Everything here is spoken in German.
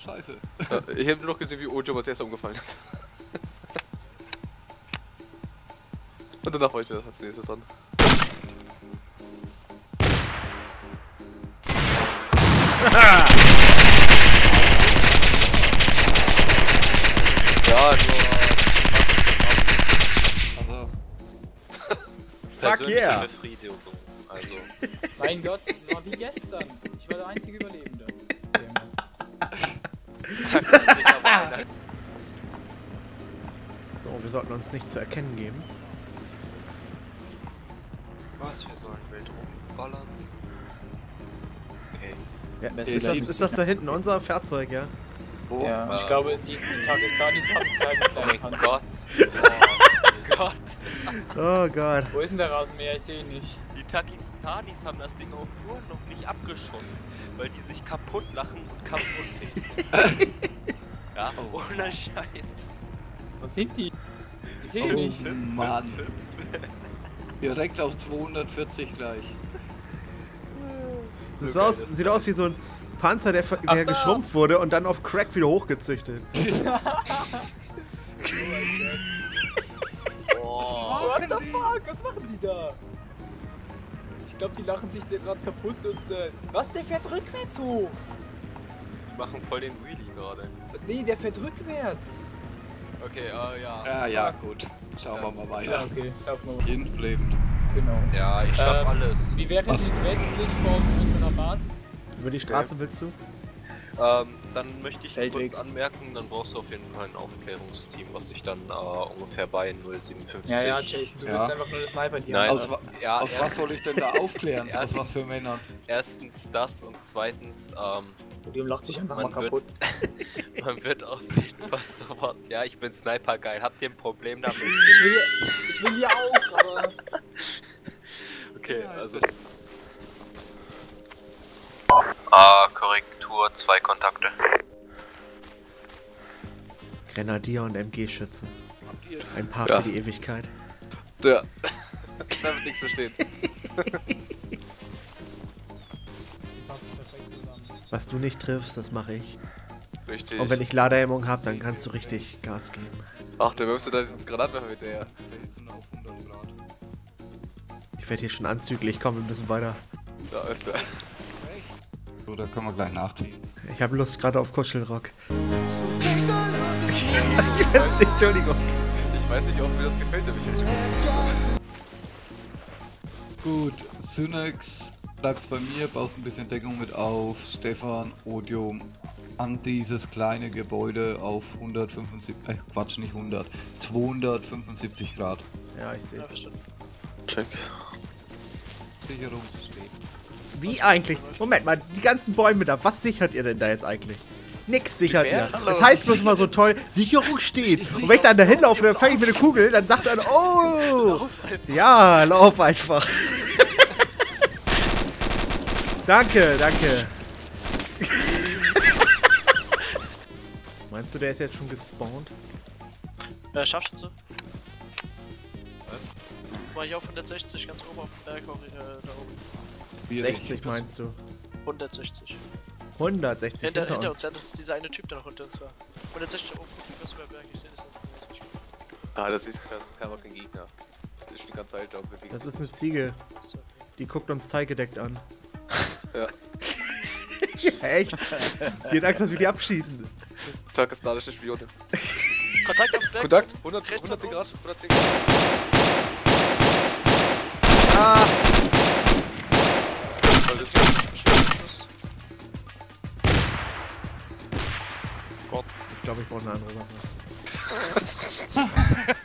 scheiße. Ich habe nur noch gesehen, wie Ojo als erster umgefallen ist. Und danach wollte ich das als nächstes an. Ja, Also. Fuck yeah! Befriedigung, also. Mein Gott, das war wie gestern. Ich war der einzige Überlebende. So, wir sollten uns nicht zu erkennen geben. Was, wir sollen wild rumballern? Okay. Ja, ist das da hinten unser Fahrzeug, ja? wo? Ja, ich glaube, die Takistanis haben keine kleinen Panzer. Oh Gott. Oh Gott. Wo ist denn der Rasenmäher? Ich sehe ihn nicht. Die Takistanis haben das Ding auch nur noch nicht abgeschossen, weil die sich kaputt lachen und kampfunfähig sind. Ja, ohne Scheiß. Wo sind die? Ich sehe ihn nicht. Mann. Direkt auf 240 gleich. Das sieht aus wie so ein Panzer, der geschrumpft wurde und dann auf Crack wieder hochgezüchtet. Oh. What the fuck? Was machen die da? Ich glaube, die lachen sich gerade kaputt und was? Der fährt rückwärts hoch. Die machen voll den Wheelie gerade. Nee, der fährt rückwärts. Okay, ja. Ja, ja, gut. Schauen wir mal weiter. Ja, okay. Laufen wir. Jeden lebend. Genau. Ja, ich schaff alles. Wie wäre es südwestlich von unserer Basis? Über die Straße willst du? Dann möchte ich Feldweg. kurz anmerken, dann brauchst du auf jeden Fall ein Aufklärungsteam, was sich dann ungefähr bei 057... Ja, Jason, du bist einfach nur der Sniper hier. Nein, Aus, ja, aus was soll ich denn da aufklären? Aus Erstens- was für Männern? erstens das und zweitens, Dem lacht sich einfach mal Man wird- kaputt. man wird auf jeden Fall sofort... Ja, ich bin Sniper geil. Habt ihr ein Problem damit? Ich will hier auch, aber... Okay, also... Korrektur, 2 Kontakte. Grenadier und MG-Schütze. Ein Paar Ja. für die Ewigkeit. Ja. Da wird nichts verstehen. Sie passen perfekt zusammen. Was du nicht triffst, das mache ich. Richtig. Und wenn ich Ladehemmung habe, dann kannst du richtig Gas geben. Ach, da wirfst du deinen Granatwerfer mit der. Verhitzen auf 100 Grad. Ich werde hier schon anzüglich, komm, wir müssen weiter. Da ist er. So, da können wir gleich nachziehen. Ich habe Lust gerade auf Kuschelrock. Ich weiß nicht, Entschuldigung. Ich weiß nicht, ob mir das gefällt, der Michael. Gut, Synex, bleibst bei mir, baust ein bisschen Deckung mit auf. Stefan, Odium, an dieses kleine Gebäude auf 175, Quatsch, nicht 100, 275 Grad. Ja, ich sehe. Check. Sicherung steht. Wie eigentlich? Moment mal, die ganzen Bäume da, was sichert ihr denn da jetzt eigentlich? Nix sichert ihr. Das heißt bloß mal so toll, Sicherung steht. Und wenn ich dann da hinlaufe, dann fange ich mit der Kugel, dann sagt er, oh! Ja, lauf einfach. Danke, danke. Meinst du, der ist jetzt schon gespawnt? Scharfschütze. War hier auf 160, ganz oben auf dem Berg, auch, da oben. 60 meinst du? 160. 160 Hinter hinter uns, uns. ja, das ist dieser eine Typ, der noch unter uns war. 160 oben, guck, was über Berg, ich seh das nicht. Ah, das ist kein Gegner. Das ist schon die ganze Zeit da. Das ist eine Ziege. So, okay. Die guckt uns teilgedeckt an. Ja. Ja, echt? Die hat Angst, dass wir die abschießen. Takistanische Spione. Kontakt auf Berg. Kontakt? 110 Rechts von Grad? uns. 110 Grad. Ah! Gott. Ich glaube, ich brauche eine andere Waffe.